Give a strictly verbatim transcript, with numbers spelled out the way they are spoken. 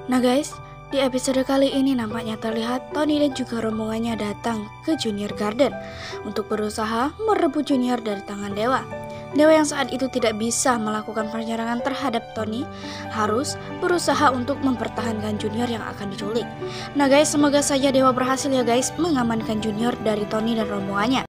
Nah guys, di episode kali ini nampaknya terlihat Tony dan juga rombongannya datang ke Junior Garden untuk berusaha merebut Junior dari tangan Dewa. Dewa yang saat itu tidak bisa melakukan penyerangan terhadap Tony harus berusaha untuk mempertahankan Junior yang akan diculik. Nah guys, semoga saja Dewa berhasil ya guys mengamankan Junior dari Tony dan rombongannya.